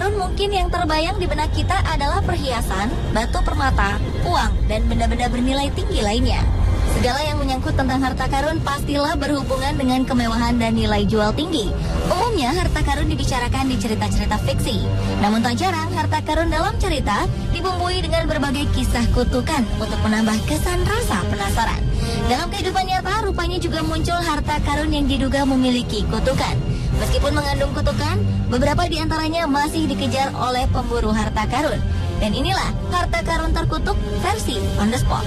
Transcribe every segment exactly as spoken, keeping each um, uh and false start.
karun mungkin yang terbayang di benak kita adalah perhiasan, batu permata, uang, dan benda-benda bernilai tinggi lainnya. Segala yang menyangkut tentang harta karun pastilah berhubungan dengan kemewahan dan nilai jual tinggi. Umumnya harta karun dibicarakan di cerita-cerita fiksi. Namun tak jarang harta karun dalam cerita dibumbui dengan berbagai kisah kutukan untuk menambah kesan rasa penasaran. Dalam kehidupan nyata rupanya juga muncul harta karun yang diduga memiliki kutukan. Meskipun mengandung kutukan, beberapa di antaranya masih dikejar oleh pemburu harta karun. Dan inilah harta karun terkutuk versi on the spot.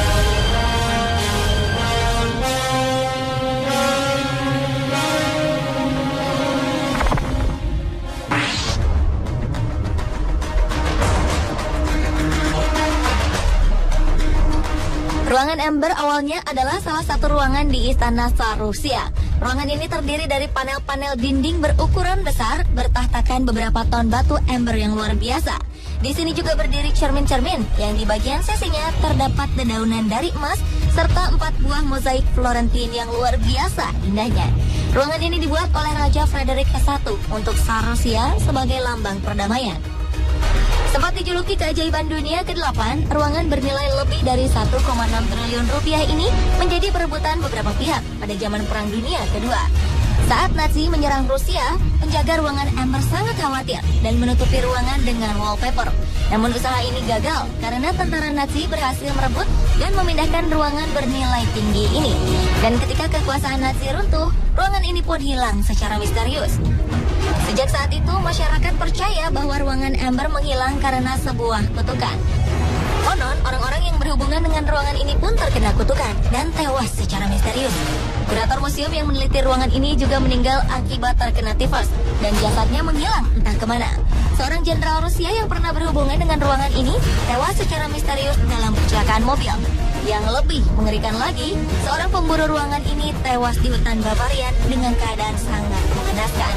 Ruangan Ember awalnya adalah salah satu ruangan di Istana Tsar Rusia. Ruangan ini terdiri dari panel-panel dinding berukuran besar bertahtakan beberapa ton batu ember yang luar biasa. Di sini juga berdiri cermin-cermin yang di bagian sisinya terdapat dedaunan dari emas serta empat buah mozaik Florentine yang luar biasa indahnya. Ruangan ini dibuat oleh Raja Frederick ke satu untuk Tsar Rusia sebagai lambang perdamaian. Sempat dijuluki keajaiban dunia kedelapan, ruangan bernilai lebih dari satu koma enam triliun rupiah ini menjadi perebutan beberapa pihak pada zaman Perang Dunia Kedua. Saat Nazi menyerang Rusia, penjaga ruangan Ember sangat khawatir dan menutupi ruangan dengan wallpaper. Namun usaha ini gagal karena tentara Nazi berhasil merebut dan memindahkan ruangan bernilai tinggi ini. Dan ketika kekuasaan Nazi runtuh, ruangan ini pun hilang secara misterius. Sejak saat itu, masyarakat percaya bahwa ruangan Ember menghilang karena sebuah kutukan. Konon, orang-orang yang berhubungan dengan ruangan ini pun terkena kutukan dan tewas secara misterius. Kurator museum yang meneliti ruangan ini juga meninggal akibat terkena tifus dan jasadnya menghilang entah kemana. Seorang jenderal Rusia yang pernah berhubungan dengan ruangan ini tewas secara misterius dalam kecelakaan mobil. Yang lebih mengerikan lagi, seorang pemburu ruangan ini tewas di hutan Bavarian dengan keadaan sangat mengenaskan.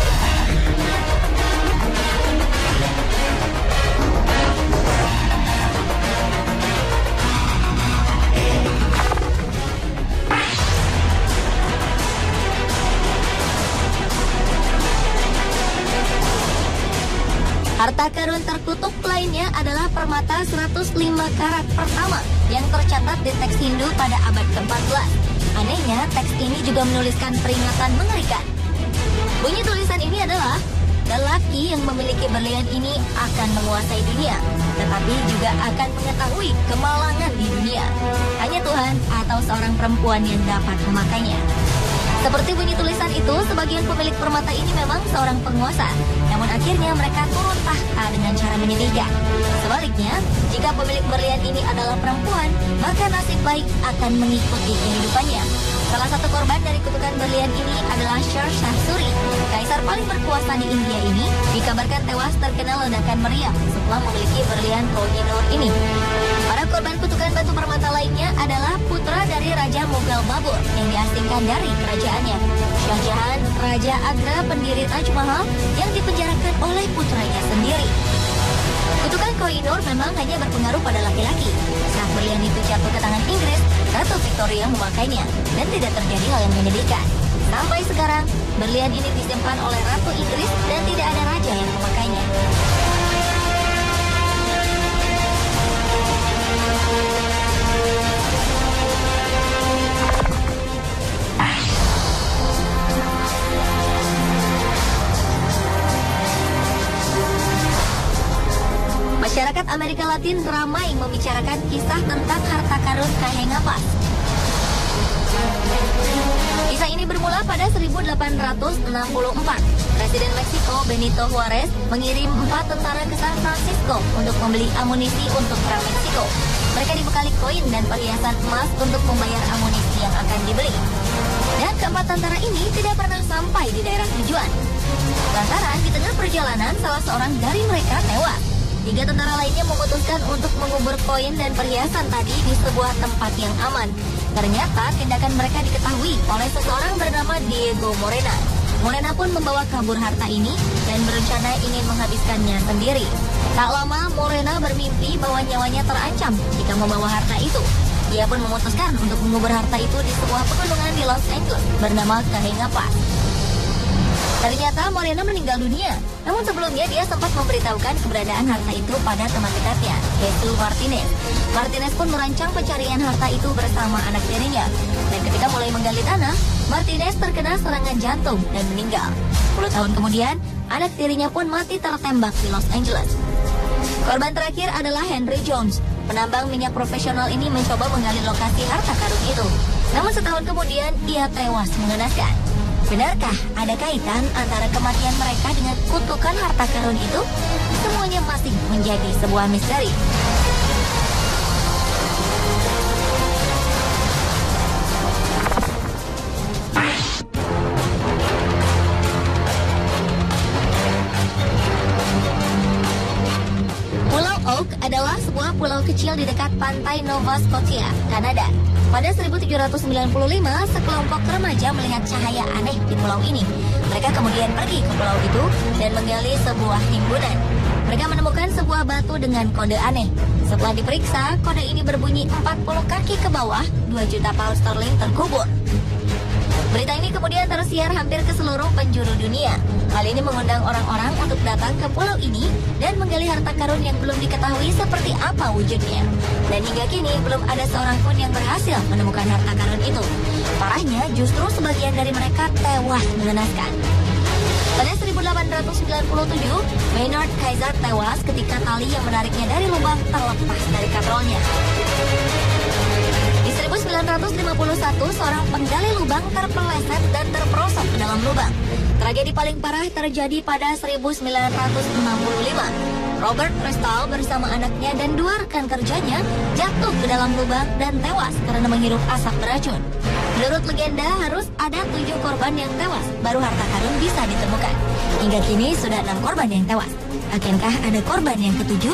Harta karun terkutuk lainnya adalah permata seratus lima karat pertama yang tercatat di teks Hindu pada abad keempat belas. Anehnya, teks ini juga menuliskan peringatan mengerikan. Bunyi tulisan ini adalah, lelaki yang memiliki berlian ini akan menguasai dunia, tetapi juga akan mengetahui kemalangan di dunia. Hanya Tuhan atau seorang perempuan yang dapat memakainya. Seperti bunyi tulisan itu, sebagian pemilik permata ini memang seorang penguasa. Namun akhirnya mereka turun tahta dengan cara menyedihkan. Sebaliknya, jika pemilik berlian ini adalah perempuan, maka nasib baik akan mengikuti kehidupannya. Salah satu korban dari kutukan berlian ini adalah Shah Suri. Kaisar paling berkuasa di India ini dikabarkan tewas terkena ledakan meriam setelah memiliki berlian Kohinoor ini. Para korban kutukan batu permata lainnya adalah putra dari Raja Mughal Babur yang diasingkan dari kerajaannya. Shah Jahan, Raja Agra pendiri Taj Mahal yang dipenjarakan oleh putranya sendiri. Kutukan Kohinoor memang hanya berpengaruh pada laki-laki. Saat berlian itu jatuh ke tangan Inggris, Ratu Victoria memakainya dan tidak terjadi hal yang menyedihkan. Sampai sekarang, berlian ini disimpan oleh Ratu Inggris dan tidak ada raja yang memakainya. Masyarakat Amerika Latin ramai membicarakan kisah tentang harta karun Cajenapaz. Kisah ini bermula pada seribu delapan ratus enam puluh empat. Presiden Meksiko Benito Juarez mengirim empat tentara ke San Francisco untuk membeli amunisi untuk perang Meksiko. Mereka dibekali koin dan perhiasan emas untuk membayar amunisi yang akan dibeli. Dan keempat tentara ini tidak pernah sampai di daerah tujuan. Lantaran di tengah perjalanan salah seorang dari mereka tewas. Tiga tentara lainnya memutuskan untuk mengubur koin dan perhiasan tadi di sebuah tempat yang aman. Ternyata tindakan mereka diketahui oleh seseorang bernama Diego Morena. Morena pun membawa kabur harta ini dan berencana ingin menghabiskannya sendiri. Tak lama Morena bermimpi bahwa nyawanya terancam jika membawa harta itu. Dia pun memutuskan untuk mengubur harta itu di sebuah pegunungan di Los Angeles bernama Cajenapaz. Ternyata Moreno meninggal dunia. Namun sebelumnya dia sempat memberitahukan keberadaan harta itu pada teman dekatnya, Jesus Martinez. Martinez pun merancang pencarian harta itu bersama anak tirinya. Dan ketika mulai menggali tanah, Martinez terkena serangan jantung dan meninggal. sepuluh tahun kemudian, anak tirinya pun mati tertembak di Los Angeles. Korban terakhir adalah Henry Jones. Penambang minyak profesional ini mencoba menggali lokasi harta karun itu. Namun setahun kemudian, ia tewas mengenaskan. Benarkah ada kaitan antara kematian mereka dengan kutukan harta karun itu? Semuanya masih menjadi sebuah misteri. Pulau Oak adalah sebuah pulau kecil di dekat pantai Nova Scotia, Kanada. Pada seribu tujuh ratus sembilan puluh lima, sekelompok remaja melihat cahaya aneh di pulau ini. Mereka kemudian pergi ke pulau itu dan menggali sebuah timbunan. Mereka menemukan sebuah batu dengan kode aneh. Setelah diperiksa, kode ini berbunyi empat puluh kaki ke bawah, dua juta pound sterling terkubur. Berita ini kemudian tersiar hampir ke seluruh penjuru dunia. Hal ini mengundang orang-orang untuk datang ke pulau ini dan menggali harta karun yang belum diketahui seperti apa wujudnya. Dan hingga kini belum ada seorang pun yang berhasil menemukan harta karun itu. Parahnya justru sebagian dari mereka tewas mengenaskan. Pada seribu delapan ratus sembilan puluh tujuh, Maynard Kaiser tewas ketika tali yang menariknya dari lubang terlepas dari katrolnya. Di seribu sembilan ratus lima puluh satu, seorang penggali lubang terpeleset dan terperosok ke dalam lubang. Tragedi paling parah terjadi pada seribu sembilan ratus enam puluh lima. Robert Crystal bersama anaknya dan dua rekan kerjanya jatuh ke dalam lubang dan tewas karena menghirup asap beracun. Menurut legenda harus ada tujuh korban yang tewas baru harta karun bisa ditemukan. Hingga kini sudah enam korban yang tewas. Akankah ada korban yang ketujuh?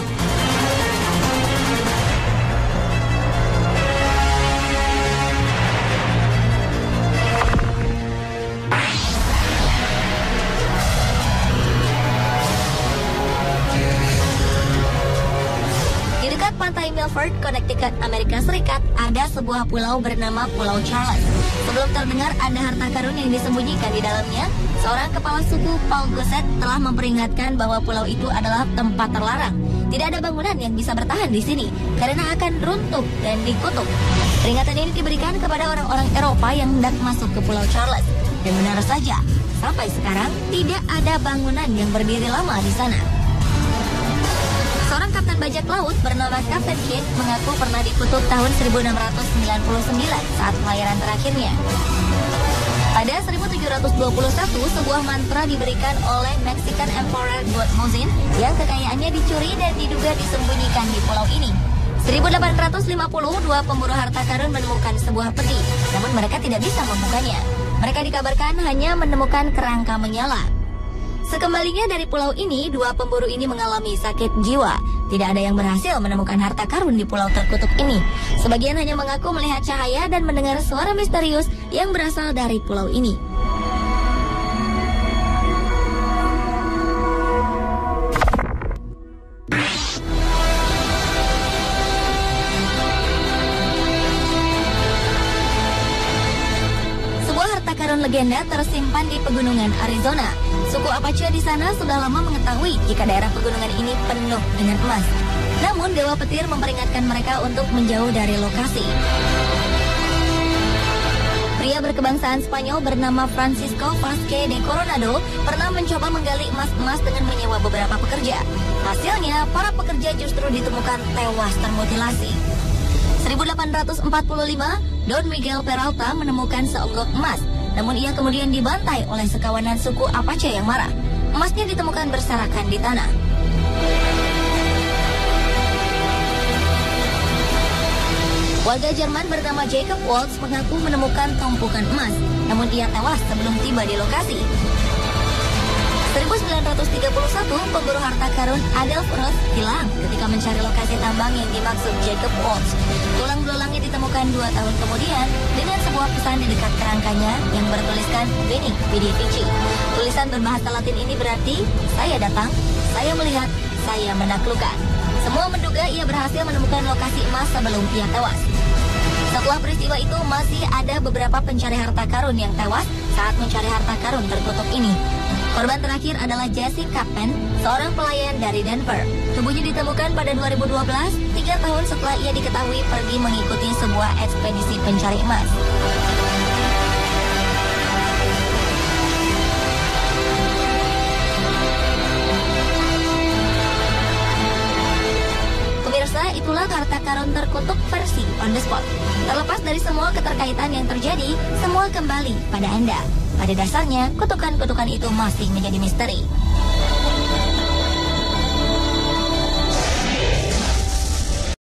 Pantai Milford, Connecticut, Amerika Serikat, ada sebuah pulau bernama Pulau Charles. Sebelum terdengar ada harta karun yang disembunyikan di dalamnya, seorang kepala suku, Paul Gosset, telah memperingatkan bahwa pulau itu adalah tempat terlarang. Tidak ada bangunan yang bisa bertahan di sini karena akan runtuh dan dikutuk. Peringatan ini diberikan kepada orang-orang Eropa yang hendak masuk ke Pulau Charles. Dan benar saja, sampai sekarang tidak ada bangunan yang berdiri lama di sana. Seorang kapten bajak laut bernama Captain Kidd mengaku pernah dikutuk tahun seribu enam ratus sembilan puluh sembilan saat pelayaran terakhirnya. Pada seribu tujuh ratus dua puluh satu, sebuah mantra diberikan oleh Mexican Emperor Thutmose yang kekayaannya dicuri dan diduga disembunyikan di pulau ini. seribu delapan ratus lima puluh, dua pemburu harta karun menemukan sebuah peti, namun mereka tidak bisa membukanya. Mereka dikabarkan hanya menemukan kerangka menyala. Sekembalinya dari pulau ini, dua pemburu ini mengalami sakit jiwa. Tidak ada yang berhasil menemukan harta karun di pulau terkutuk ini. Sebagian hanya mengaku melihat cahaya dan mendengar suara misterius yang berasal dari pulau ini. Legenda tersimpan di pegunungan Arizona. Suku Apache di sana sudah lama mengetahui jika daerah pegunungan ini penuh dengan emas. Namun Dewa Petir memperingatkan mereka untuk menjauh dari lokasi. Pria berkebangsaan Spanyol bernama Francisco Vázquez de Coronado pernah mencoba menggali emas-emas dengan menyewa beberapa pekerja. Hasilnya, para pekerja justru ditemukan tewas termutilasi. seribu delapan ratus empat puluh lima, Don Miguel Peralta menemukan seonggok emas. Namun ia kemudian dibantai oleh sekawanan suku Apache yang marah. Emasnya ditemukan berserakan di tanah. Warga Jerman bernama Jacob Waltz mengaku menemukan tumpukan emas, namun ia tewas sebelum tiba di lokasi. seribu sembilan ratus tiga puluh satu, pemburu harta karun Adolf Roth hilang ketika mencari lokasi tambang yang dimaksud Jacob Waltz. Tulang belulangnya ditemukan dua tahun kemudian dengan sebuah pesan di dekat kerangkanya yang bertuliskan Veni Vidi Vici. Tulisan berbahasa Latin ini berarti, saya datang, saya melihat, saya menaklukkan. Semua menduga ia berhasil menemukan lokasi emas sebelum ia tewas. Setelah peristiwa itu, masih ada beberapa pencari harta karun yang tewas saat mencari harta karun tertutup ini. Korban terakhir adalah Jesse Kaplan, seorang pelayan dari Denver. Tubuhnya ditemukan pada dua ribu dua belas, tiga tahun setelah ia diketahui pergi mengikuti sebuah ekspedisi pencari emas. Pemirsa, itulah harta karun terkutuk versi on the spot. Terlepas dari semua keterkaitan yang terjadi, semua kembali pada Anda. Pada dasarnya, kutukan-kutukan itu masih menjadi misteri.